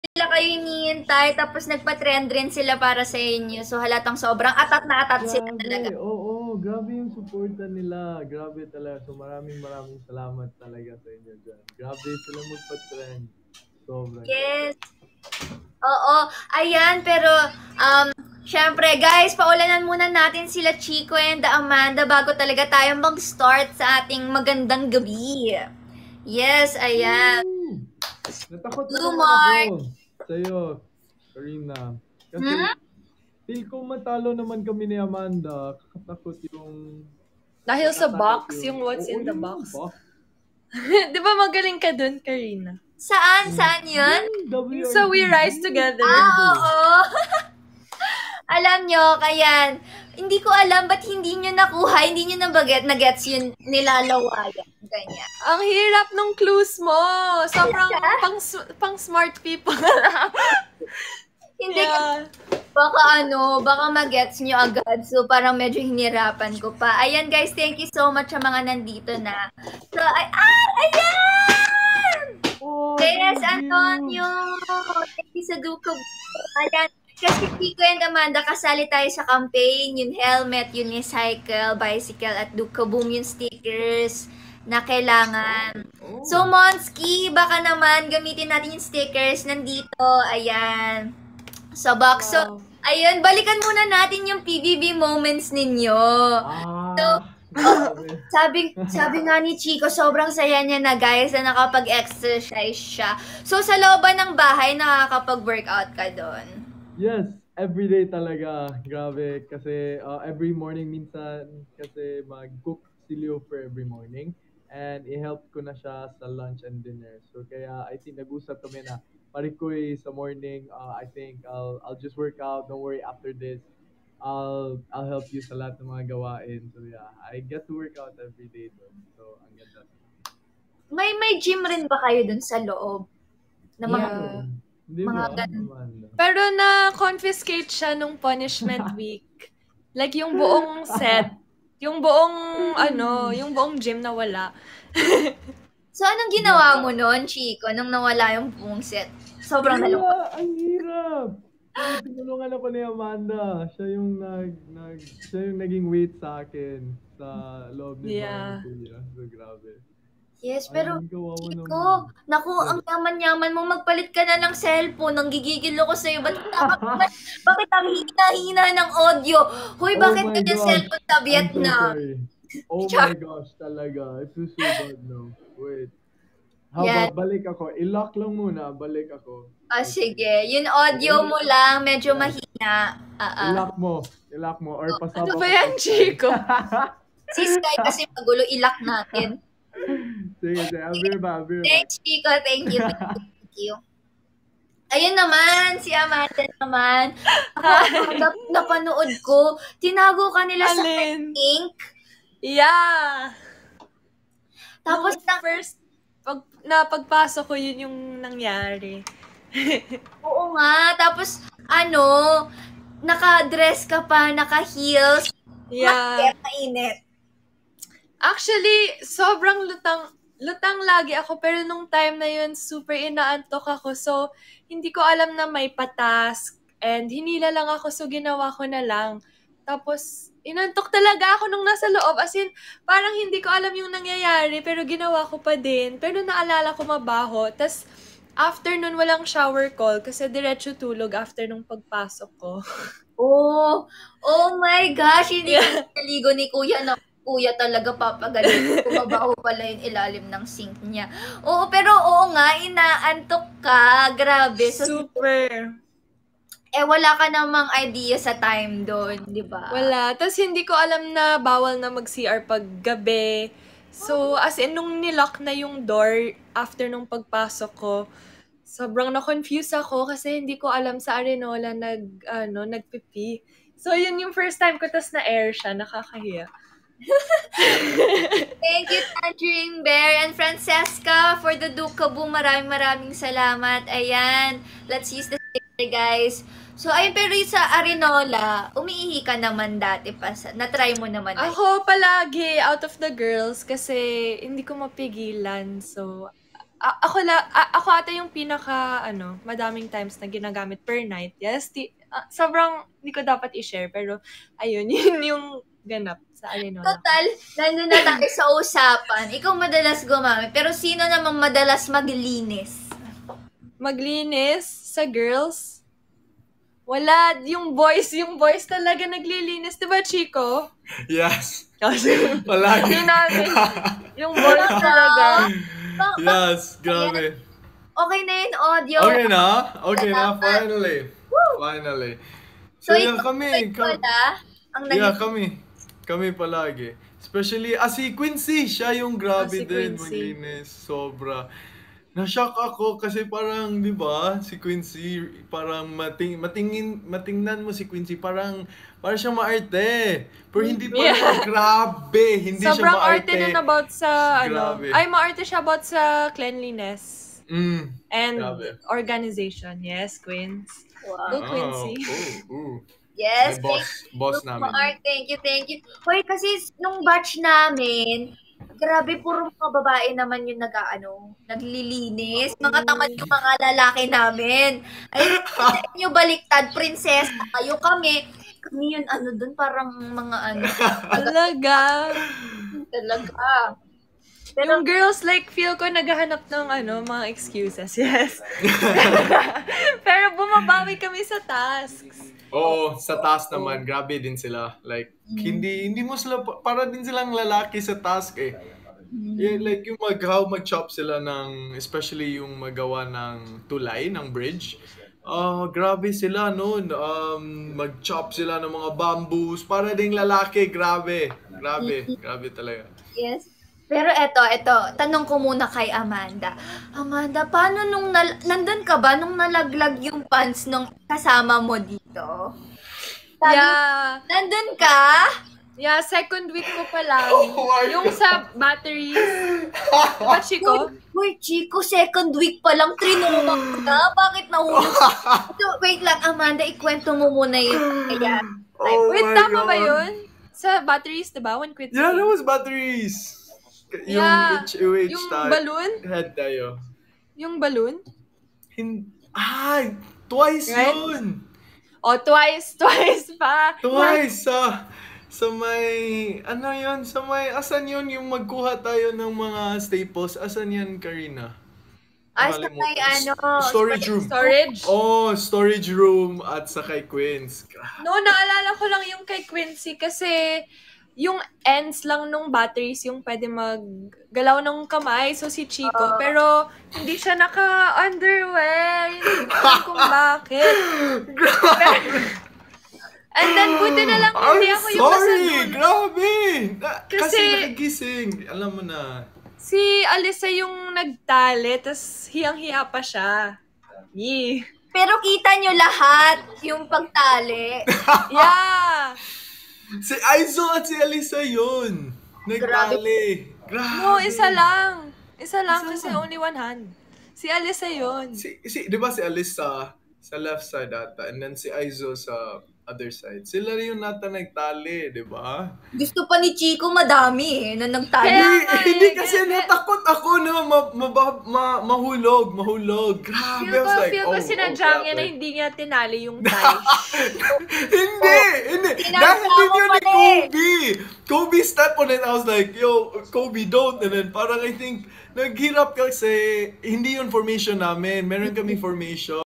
nila kayo hinihintay, tapos nagpa-trend rin sila para sa inyo. So halatang sobrang atat na atat sila talaga. Grabe, oo, grabe yung suporta nila. Grabe talaga. So maraming maraming salamat talaga sa inyo dyan. Grabe sila magpa-trend. Sobrang grabe. Yes. Oo. Ayan, pero syempre guys, paulanan muna natin sila Chico and Amanda bago talaga tayo mag-start sa ating magandang gabi. Yes, ayan. Woo! Natakot na Blue naman ako Mark. sa'yo, Karina. Kasi Hmm? feel ko matalo naman kami ni Amanda. Dahil sa Nakakatakot box, yung, yung what's oo, in the yung box. box. Di ba magaling ka dun, Karina? Saan? Saan yun? Yung sa We Rise Together. Oo. Alam nyo, kaya hindi ko alam ba't hindi nyo nakuha, hindi nyo na-gets yung nilalawayan. Ganyan. Ang hirap nung clues mo. Sobrang pang smart people. Hindi Yeah. baka magets nyo agad. So, parang medyo hinirapan ko pa. Ayan guys, thank you so much sa mga nandito na. So, ayan! Oh, Yes, thank you. Antonio! Thank you sa Duke. Ayan, kasi Chico and Amanda, kasali tayo sa campaign, yung helmet, yung cycle, bicycle, at Duke Boom, yung stickers na kailangan. Oh. So, Monsky, baka naman gamitin natin yung stickers nandito. Ayan. Sa box. So, Wow. ayun, balikan muna natin yung PBB moments ninyo. Sabi nga ni Chico, sobrang saya niya na guys na nakapag-exercise siya. So, sa looban ng bahay, nakakapag-workout ka doon. Yes, everyday talaga. Grabe. Kasi every morning minsan kasi mag-cook si Leo for every morning. And i-help ko na siya sa lunch and dinner. So kaya I think nag-usap kami na parikoy sa morning. I think I'll just work out. Don't worry, after this, I'll help you sa lahat ng mga gawain. So yeah, I get to work out every day doon. So ang ganda. May gym rin ba kayo doon sa loob? Na mga, Yeah. Di mga ba? ganun. Amanda? Pero na-confiscate siya nung punishment week. Like yung buong set, yung buong gym na wala. So, anong ginawa mo noon, Chico, nung nawala yung buong set? Sobrang nalungkot. Wala, ang hirap. Pero tinulungan ako ni Amanda. Siya yung naging weight sa akin sa loob ni Yeah. Kuya. So, grabe. Yes, Ay, pero kawawa Chico, naman. naku, Yes. ang yaman-yaman mo, magpalit ka na ng cellphone. Nang gigigil ako sa'yo. Bakit ang hina-hina ng audio? Hoy, Oh bakit my ganyan gosh. cellphone sa I'm so Vietnam? sorry. Oh my gosh, talaga. It's so bad now. Wait. How Yan. about balik ako? I-lock lang muna. Balik ako. Sige. Yung audio mo lang, medyo mahina. I-lock mo. I-lock mo. Or pasabak Ano ba ko yan, sa Sky. Chico? Si Sky kasi magulo, ilak natin. Sige. I'll be back. Thanks, Chico. Thank you. Thank you. Ayun naman, si Amanda naman. Ako, napanood ko, tinago ka nila sa Alin? ink. Yeah. Tapos, First, pagpasok ko, yun yung nangyari. oo nga. Tapos, naka-dress ka pa, naka-heels. Yeah. Mainit. Actually, sobrang lutang lagi ako, pero nung time na yun, super inaantok ako. So, hindi ko alam na may patask. And hinila lang ako, so ginawa ko na lang. Tapos, inantok talaga ako nung nasa loob. As in, parang hindi ko alam yung nangyayari, pero ginawa ko pa din. Pero naalala ko mabaho. Tapos, after nun, walang shower call kasi diretso tulog after nung pagpasok ko. Oh my gosh, hindi ka naligo ni Kuya na Kuya talaga papagaling. Kumabaho pala yung ilalim ng sink niya. Oo, pero oo nga, inaantok ka. Grabe. So, Super. wala ka namang idea sa time doon, di ba? Wala. Tapos hindi ko alam na bawal na mag-CR pag gabi. So, as in, nung nilock na yung door after nung pagpasok ko, sobrang na-confuse ako kasi hindi ko alam sa Arenola nagpipi. So, yun yung first time ko, tas na-air siya. Nakakahiya. Thank you, Tangerine Bear and Francesca for the Dukabu. Maraming salamat. Ayan. Let's use the sticker, guys. So, ayun, pero sa Arenola, umiihi ka naman dati pa. Na-try mo naman. Ako palagi, out of the girls, kasi hindi ko mapigilan. So, Ako ata yung pinaka, madaming times na ginagamit per night. Yes, sobrang hindi ko dapat i-share, pero ayun, yun yung ganap sa Arinola. Total, nandun na tayo sa usapan. Ikaw madalas gumamit, pero sino namang madalas maglinis? Maglinis sa girls? Wala, yung boys talaga naglilinis. Diba, Chico? Yes. Kasi, Palagi. yun namin. Yung boys talaga. Yes, grabe. Okay na yun, audio. Okay na, finally. Finally. So, yeah, ikaw, kami. wala, ang Yeah, kami palagi. Especially, si Quincy, siya yung grabe Si din, Quincy. maglinis. Sobra. Na-shock ako kasi parang, di ba, si Quincy, parang matingnan mo si Quincy, parang siyang maarte. Pero hindi pa grabe, hindi siya Sobrang maarte. arte nun about sa, Grabe. maarte siya about sa cleanliness and grabe. organization. Yes, Queens. Wow. Go, Quincy. Yes, Boss namin. Mark, thank you. Hoy, kasi nung batch namin, grabe, puro mga babae naman yung naglilinis. Mga tamad yung mga lalaki namin. Ay, nyo baliktad, prinsesa kayo kami. Kami yun, dun, parang mga Talaga. talaga. Yung girls, feel ko naghahanap ng, mga excuses. Yes. Pero bumabawi kami sa tasks. Oo, sa task naman, grabe din sila. Hindi mo sila, para din silang lalaki sa task eh. Yeah, yung mag-chop sila ng, especially yung magawa ng tulay, ng bridge. Grabe sila noon. Mag-chop sila ng mga bamboos, para ding lalaki, grabe talaga. Yes. Pero eto, tanong ko muna kay Amanda. Amanda, paano nandun ka ba nung nalaglag yung pants nung kasama mo dito? Yeah. Nandun ka? Yeah, second week ko pa lang. Yung sa batteries. Diba, Chico? Uy, Chico, second week pa lang, trinumang ka? Bakit nahulog? Wait lang, Amanda, ikwento mo muna yun. Ayan. Wait, tama ba yun? Sa batteries, diba? When quit. Yeah, that was batteries. Yung Yeah. HOH Yung tayo. balloon? Head tayo. Yung balloon? Twice Right? yun. Twice pa. Twice sa may, asan yun yung magkuha tayo ng mga staples? Asan yan, Karina? Sa may Storage room. Storage? Storage room at sa kay Queens. No, naalala ko lang yung kay Quincy kasi yung ends lang nung batteries yung pwede maggalaw ng kamay. So, si Chico. Pero, hindi siya naka-underwear. Hindi ko alam kung bakit. And then, buti na lang hindi ako yung nasunod. Grabe! Kasi Kasi- nagigising. Alam mo na. Si Alyssa yung nagtali, tas hiyang-hiya pa siya. Yee. Pero kita nyo lahat yung pagtali. Yeah! Si Aizo at si Alisa yun. Nagtali. Grabe. No, isa lang. Isa lang kasi only one hand. Si Alyssa yun. Di ba si Alisa sa left side ata and then si Aizo sa other side. Sila rin yung nata nagtali, di ba? Gusto pa ni Chico madami na nagtali. Kaya- Hindi kasi natakot ako na mahulog. Grabe. I was like, Feel ko sinadya niya na grabe. hindi niya tinali yung tie. Hindi. Tinadya Dahil din mo yun ni pala eh. Kobe. Kobe step on it. I was like, yo, Kobe, don't. And then parang I think, naghirap kasi, hindi yun formation namin. Meron kaming formation.